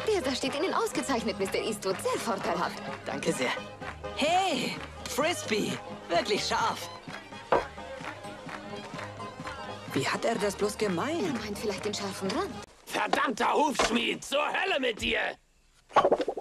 Der da steht Ihnen ausgezeichnet, Mr. Eastwood. Sehr vorteilhaft. Danke sehr. Hey, Frisbee. Wirklich scharf. Wie hat er das bloß Er gemeint? meint vielleicht den scharfen Rand. Verdammter Hufschmied, zur Hölle mit dir!